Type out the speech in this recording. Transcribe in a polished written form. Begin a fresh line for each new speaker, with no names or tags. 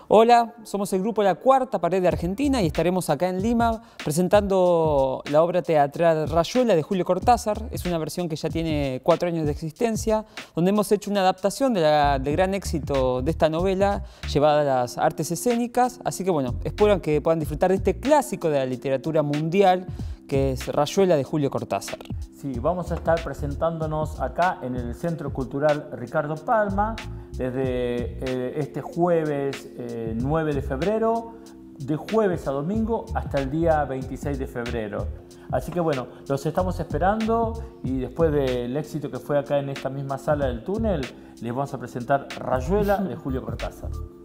Hola, somos el grupo La Cuarta Pared de Argentina y estaremos acá en Lima presentando la obra teatral Rayuela de Julio Cortázar. Es una versión que ya tiene 4 años de existencia, donde hemos hecho una adaptación del gran éxito de esta novela llevada a las artes escénicas. Así que bueno, espero que puedan disfrutar de este clásico de la literatura mundial que es Rayuela de Julio Cortázar.
Sí, vamos a estar presentándonos acá en el Centro Cultural Ricardo Palma desde este jueves 9 de febrero, de jueves a domingo hasta el día 26 de febrero. Así que bueno, los estamos esperando y después del éxito que fue acá en esta misma sala del túnel, les vamos a presentar Rayuela de Julio Cortázar.